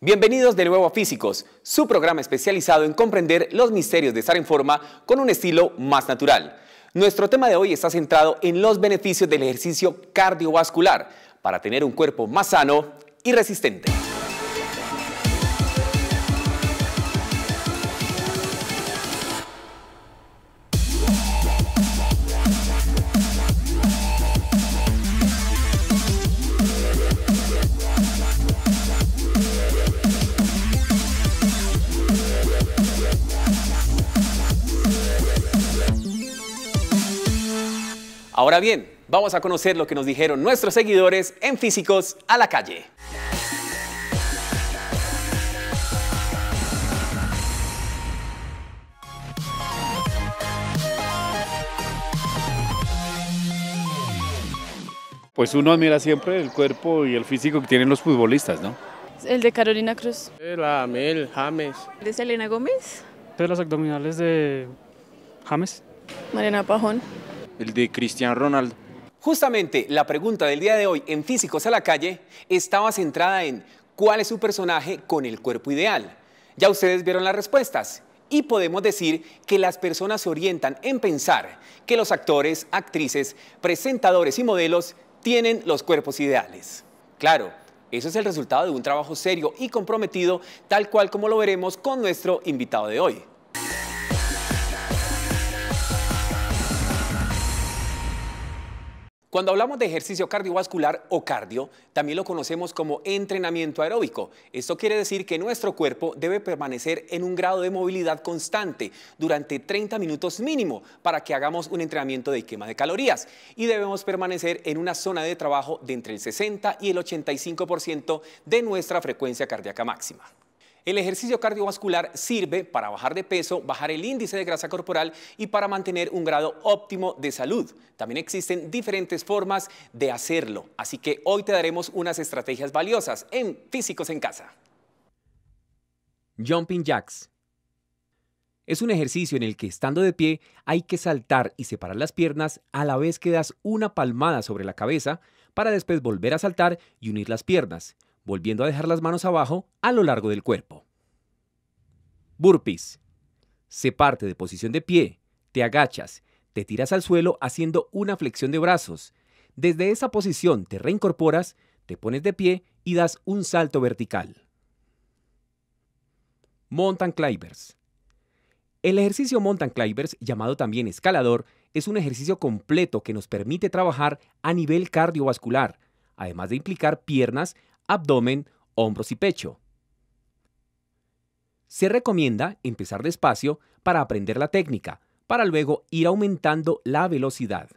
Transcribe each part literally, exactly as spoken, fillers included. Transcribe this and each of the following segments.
Bienvenidos de nuevo a Físicos, su programa especializado en comprender los misterios de estar en forma con un estilo más natural. Nuestro tema de hoy está centrado en los beneficios del ejercicio cardiovascular para tener un cuerpo más sano y resistente. Ahora bien, vamos a conocer lo que nos dijeron nuestros seguidores en Físicos a la Calle. Pues uno admira siempre el cuerpo y el físico que tienen los futbolistas, ¿no? El de Carolina Cruz. La Amel, James. ¿De Selena Gómez? De los abdominales de James. Mariana Pajón. El de Cristiano Ronaldo. Justamente la pregunta del día de hoy en Físicos a la Calle estaba centrada en ¿cuál es su personaje con el cuerpo ideal? Ya ustedes vieron las respuestas y podemos decir que las personas se orientan en pensar que los actores, actrices, presentadores y modelos tienen los cuerpos ideales. Claro, eso es el resultado de un trabajo serio y comprometido, tal cual como lo veremos con nuestro invitado de hoy. Cuando hablamos de ejercicio cardiovascular o cardio, también lo conocemos como entrenamiento aeróbico. Esto quiere decir que nuestro cuerpo debe permanecer en un grado de movilidad constante durante treinta minutos mínimo para que hagamos un entrenamiento de quema de calorías. Y debemos permanecer en una zona de trabajo de entre el sesenta y el ochenta y cinco por ciento de nuestra frecuencia cardíaca máxima. El ejercicio cardiovascular sirve para bajar de peso, bajar el índice de grasa corporal y para mantener un grado óptimo de salud. También existen diferentes formas de hacerlo, así que hoy te daremos unas estrategias valiosas en Físicos en Casa. Jumping Jacks. Es un ejercicio en el que estando de pie hay que saltar y separar las piernas a la vez que das una palmada sobre la cabeza para después volver a saltar y unir las piernas, volviendo a dejar las manos abajo a lo largo del cuerpo. Burpees. Se parte de posición de pie, te agachas, te tiras al suelo haciendo una flexión de brazos. Desde esa posición te reincorporas, te pones de pie y das un salto vertical. Mountain Climbers. El ejercicio Mountain Climbers, llamado también escalador, es un ejercicio completo que nos permite trabajar a nivel cardiovascular, además de implicar piernas, abdomen, hombros y pecho. Se recomienda empezar despacio para aprender la técnica, para luego ir aumentando la velocidad.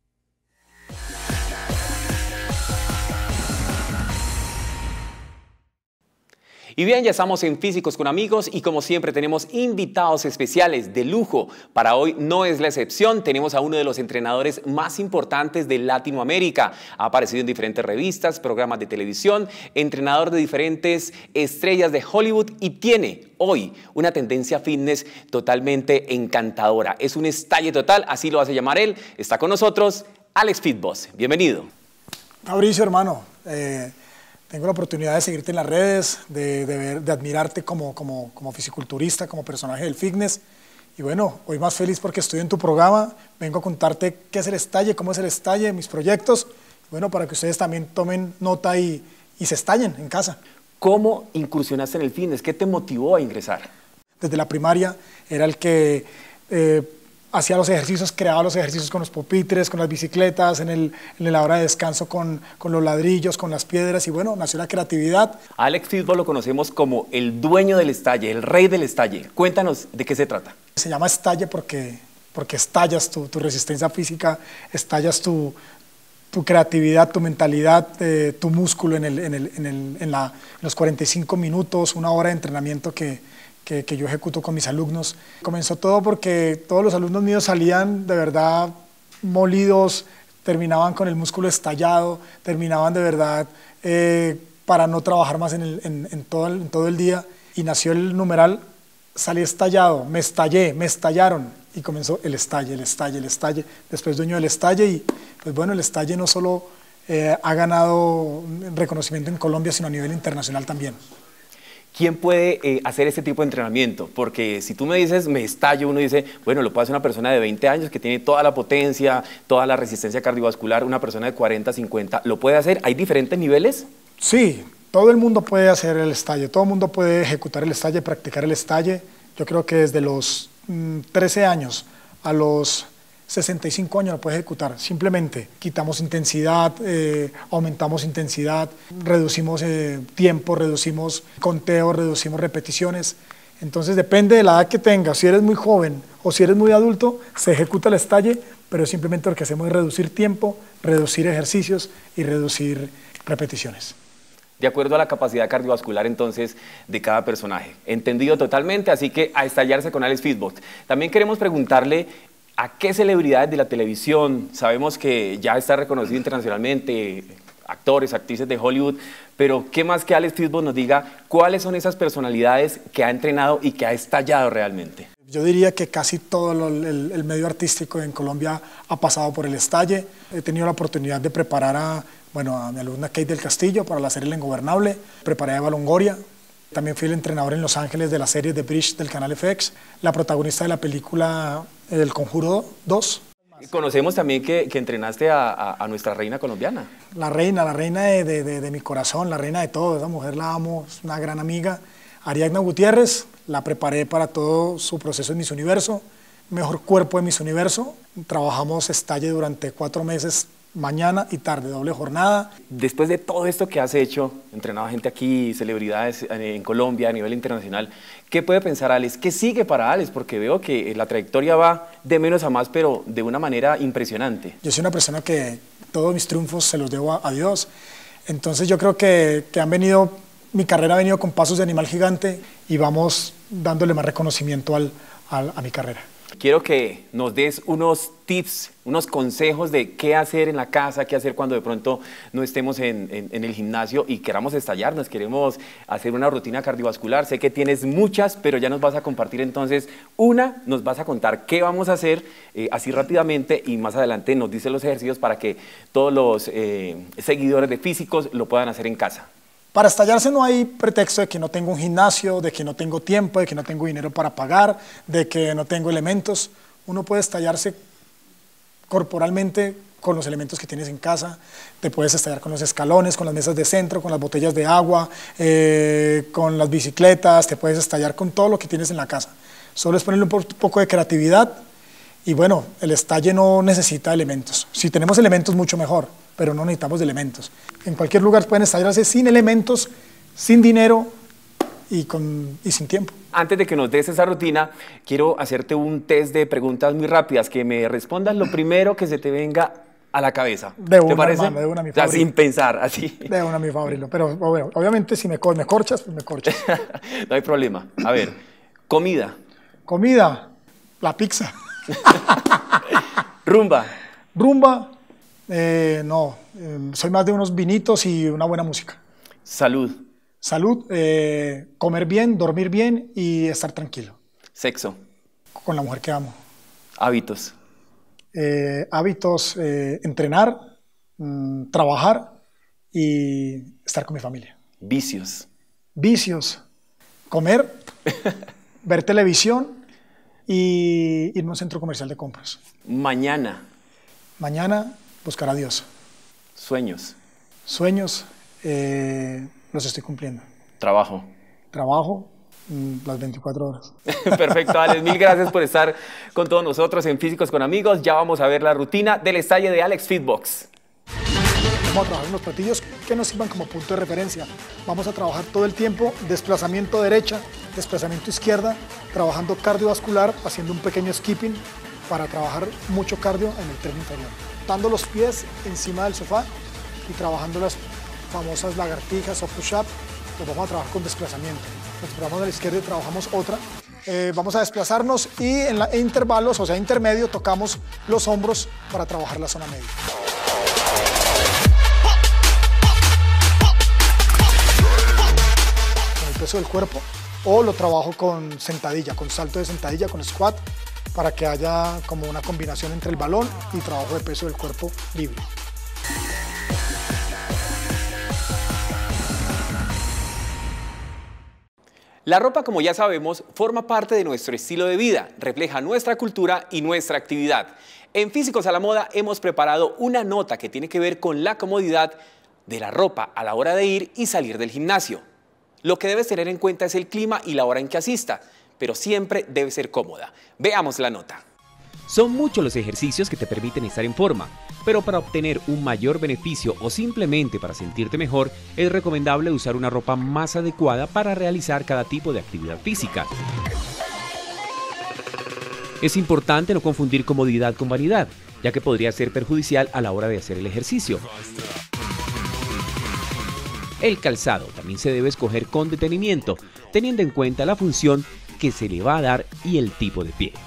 Y bien, ya estamos en Físicos con Amigos y como siempre tenemos invitados especiales de lujo. Para hoy no es la excepción, tenemos a uno de los entrenadores más importantes de Latinoamérica. Ha aparecido en diferentes revistas, programas de televisión, entrenador de diferentes estrellas de Hollywood y tiene hoy una tendencia fitness totalmente encantadora. Es un estalle total, así lo hace llamar él. Está con nosotros Alex Fitboss. Bienvenido. Fabricio, hermano. Eh... Tengo la oportunidad de seguirte en las redes, de, de, ver, de admirarte como, como, como fisiculturista, como personaje del fitness. Y bueno, hoy más feliz porque estoy en tu programa. Vengo a contarte qué es el estalle, cómo es el estalle, mis proyectos. Y bueno, para que ustedes también tomen nota y, y se estallen en casa. ¿Cómo incursionaste en el fitness? ¿Qué te motivó a ingresar? Desde la primaria era el que eh, hacía los ejercicios, creaba los ejercicios con los pupitres, con las bicicletas, en, el, en la hora de descanso con, con los ladrillos, con las piedras y bueno, nació la creatividad. A Alex Fitboss lo conocemos como el dueño del estalle, el rey del estalle. Cuéntanos de qué se trata. Se llama estalle porque, porque estallas tu, tu resistencia física, estallas tu, tu creatividad, tu mentalidad, eh, tu músculo en, el, en, el, en, el, en, la, en los cuarenta y cinco minutos, una hora de entrenamiento que Que, que yo ejecuto con mis alumnos. Comenzó todo porque todos los alumnos míos salían de verdad molidos, terminaban con el músculo estallado, terminaban de verdad eh, para no trabajar más en, el, en, en, todo el, en todo el día. Y nació el numeral, salí estallado, me estallé, me estallaron. Y comenzó el estalle, el estalle, el estalle. Después dueño del estalle y pues bueno, el estalle no solo eh, ha ganado reconocimiento en Colombia, sino a nivel internacional también. ¿Quién puede eh, hacer este tipo de entrenamiento? Porque si tú me dices, me estallo, uno dice, bueno, lo puede hacer una persona de veinte años que tiene toda la potencia, toda la resistencia cardiovascular, una persona de cuarenta, cincuenta, ¿lo puede hacer? ¿Hay diferentes niveles? Sí, todo el mundo puede hacer el estalle, todo el mundo puede ejecutar el estalle, practicar el estalle. Yo creo que desde los mm, trece años a los sesenta y cinco años lo puede ejecutar. Simplemente quitamos intensidad, eh, aumentamos intensidad, reducimos eh, tiempo, reducimos conteo, reducimos repeticiones. Entonces depende de la edad que tengas. Si eres muy joven o si eres muy adulto, se ejecuta el estalle, pero simplemente lo que hacemos es reducir tiempo, reducir ejercicios y reducir repeticiones. De acuerdo a la capacidad cardiovascular, entonces, de cada personaje. Entendido totalmente, así que a estallarse con Alex Fitbox. También queremos preguntarle a qué celebridades de la televisión, sabemos que ya está reconocido internacionalmente, actores, actrices de Hollywood, pero qué más que Alex Fitbox nos diga cuáles son esas personalidades que ha entrenado y que ha estallado realmente. Yo diría que casi todo lo, el, el medio artístico en Colombia ha pasado por el estalle. He tenido la oportunidad de preparar a, bueno, a mi alumna Kate del Castillo para la serie El Ingobernable, preparé a Eva Longoria, también fui el entrenador en Los Ángeles de la serie The Bridge del canal F X, la protagonista de la película El Conjuro dos. Conocemos también que, que entrenaste a, a, a nuestra reina colombiana. La reina, la reina de, de, de, de mi corazón, la reina de todo, esa mujer la amo, es una gran amiga. Ariadna Gutiérrez, la preparé para todo su proceso en Miss Universo, mejor cuerpo de Miss Universo. Trabajamos estalle durante cuatro meses, mañana y tarde, doble jornada. Después de todo esto que has hecho, entrenado a gente aquí, celebridades en Colombia, a nivel internacional, ¿qué puede pensar Alex? ¿Qué sigue para Alex? Porque veo que la trayectoria va de menos a más, pero de una manera impresionante. Yo soy una persona que todos mis triunfos se los debo a, a Dios. Entonces yo creo que, que han venido, mi carrera ha venido con pasos de animal gigante y vamos dándole más reconocimiento al, al, a mi carrera. Quiero que nos des unos tips, unos consejos de qué hacer en la casa, qué hacer cuando de pronto no estemos en, en, en el gimnasio y queramos estallarnos, queremos hacer una rutina cardiovascular. Sé que tienes muchas, pero ya nos vas a compartir entonces una, nos vas a contar qué vamos a hacer eh, así rápidamente y más adelante nos dice los ejercicios para que todos los eh, seguidores de Físicos lo puedan hacer en casa. Para estallarse no hay pretexto de que no tengo un gimnasio, de que no tengo tiempo, de que no tengo dinero para pagar, de que no tengo elementos. Uno puede estallarse corporalmente con los elementos que tienes en casa. Te puedes estallar con los escalones, con las mesas de centro, con las botellas de agua, eh, con las bicicletas, te puedes estallar con todo lo que tienes en la casa. Solo es ponerle un po- poco de creatividad y bueno, el estalle no necesita elementos. Si tenemos elementos, mucho mejor, pero no necesitamos de elementos. En cualquier lugar pueden estallarse sin elementos, sin dinero y, con, y sin tiempo. Antes de que nos des esa rutina, quiero hacerte un test de preguntas muy rápidas, que me respondas lo primero que se te venga a la cabeza. De una, ¿Te parece? hermano, de una, mi O sea, favorito. sin pensar, así. De una, mi favorito. Pero bueno, obviamente si me, co- me corchas, pues me corchas. No hay problema. A ver, comida, Comida, la pizza. rumba, Rumba, eh, no, eh, soy más de unos vinitos y una buena música. salud, Salud, eh, comer bien, dormir bien y estar tranquilo sexo, con la mujer que amo. hábitos, Eh, hábitos, eh, entrenar, mm, trabajar y estar con mi familia. vicios, Vicios, comer, ver televisión y irme a un centro comercial de compras. mañana, Mañana, buscar a Dios. sueños, Sueños, eh, los estoy cumpliendo. trabajo. Trabajo mm, las veinticuatro horas. Perfecto, Alex, mil gracias por estar con todos nosotros en Físicos con Amigos. Ya vamos a ver la rutina del estalle de Alex Fitbox. Vamos a trabajar unos platillos que nos sirvan como punto de referencia. Vamos a trabajar todo el tiempo desplazamiento derecha, desplazamiento izquierda, trabajando cardiovascular, haciendo un pequeño skipping para trabajar mucho cardio en el tren inferior. Dando los pies encima del sofá y trabajando las famosas lagartijas o push-up, los vamos a trabajar con desplazamiento. Nos trabajamos a la izquierda y trabajamos otra. Eh, vamos a desplazarnos y en la, en intervalos, o sea, intermedio, tocamos los hombros para trabajar la zona media. Con el peso del cuerpo, o lo trabajo con sentadilla, con salto de sentadilla, con squat, para que haya como una combinación entre el balón y trabajo de peso del cuerpo libre. La ropa, como ya sabemos, forma parte de nuestro estilo de vida, refleja nuestra cultura y nuestra actividad. En Físicos a la Moda hemos preparado una nota que tiene que ver con la comodidad de la ropa a la hora de ir y salir del gimnasio. Lo que debes tener en cuenta es el clima y la hora en que asista, pero siempre debe ser cómoda. Veamos la nota. Son muchos los ejercicios que te permiten estar en forma, pero para obtener un mayor beneficio o simplemente para sentirte mejor, es recomendable usar una ropa más adecuada para realizar cada tipo de actividad física. Es importante no confundir comodidad con vanidad, ya que podría ser perjudicial a la hora de hacer el ejercicio. El calzado también se debe escoger con detenimiento, teniendo en cuenta la función que se le va a dar y el tipo de pie.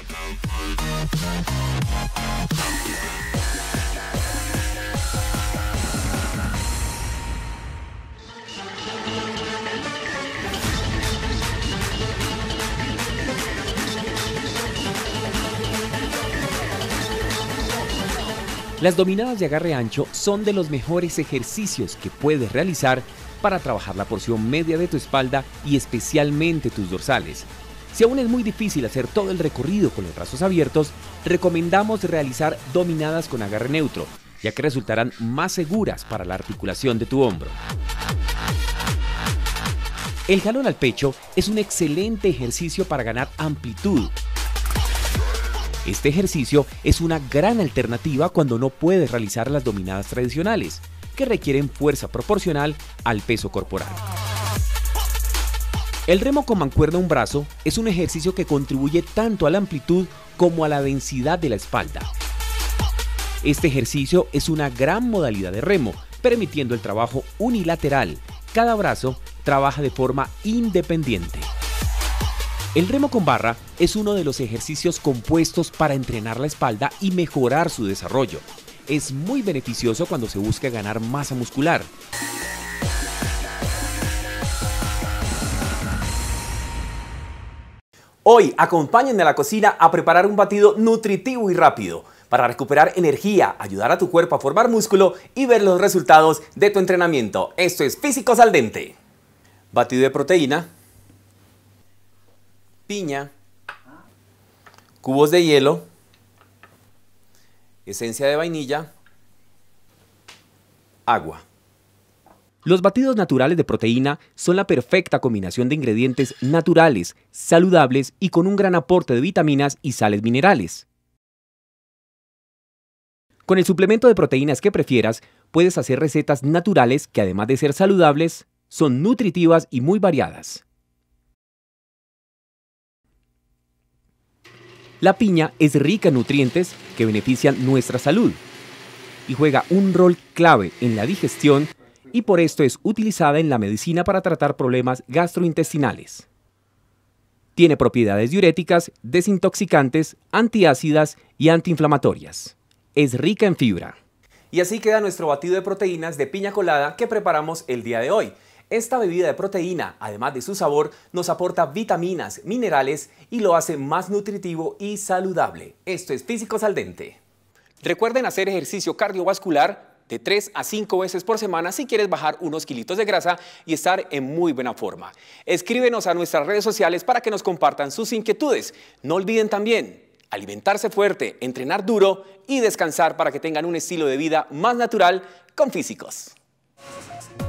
Las dominadas de agarre ancho son de los mejores ejercicios que puedes realizar para trabajar la porción media de tu espalda y especialmente tus dorsales. Si aún es muy difícil hacer todo el recorrido con los brazos abiertos, recomendamos realizar dominadas con agarre neutro, ya que resultarán más seguras para la articulación de tu hombro. El jalón al pecho es un excelente ejercicio para ganar amplitud. Este ejercicio es una gran alternativa cuando no puedes realizar las dominadas tradicionales, que requieren fuerza proporcional al peso corporal. El remo con mancuerna a un brazo es un ejercicio que contribuye tanto a la amplitud como a la densidad de la espalda. Este ejercicio es una gran modalidad de remo, permitiendo el trabajo unilateral. Cada brazo trabaja de forma independiente. El remo con barra es uno de los ejercicios compuestos para entrenar la espalda y mejorar su desarrollo. Es muy beneficioso cuando se busca ganar masa muscular. Hoy, acompáñenme a la cocina a preparar un batido nutritivo y rápido para recuperar energía, ayudar a tu cuerpo a formar músculo y ver los resultados de tu entrenamiento. Esto es Físicos al Dente. Batido de proteína, piña, cubos de hielo, esencia de vainilla, agua. Los batidos naturales de proteína son la perfecta combinación de ingredientes naturales, saludables y con un gran aporte de vitaminas y sales minerales. Con el suplemento de proteínas que prefieras, puedes hacer recetas naturales que, además de ser saludables, son nutritivas y muy variadas. La piña es rica en nutrientes que benefician nuestra salud y juega un rol clave en la digestión y por esto es utilizada en la medicina para tratar problemas gastrointestinales. Tiene propiedades diuréticas, desintoxicantes, antiácidas y antiinflamatorias. Es rica en fibra. Y así queda nuestro batido de proteínas de piña colada que preparamos el día de hoy. Esta bebida de proteína, además de su sabor, nos aporta vitaminas, minerales y lo hace más nutritivo y saludable. Esto es Físicos al Dente. Recuerden hacer ejercicio cardiovascular de tres a cinco veces por semana si quieres bajar unos kilitos de grasa y estar en muy buena forma. Escríbenos a nuestras redes sociales para que nos compartan sus inquietudes. No olviden también alimentarse fuerte, entrenar duro y descansar para que tengan un estilo de vida más natural con Físicos.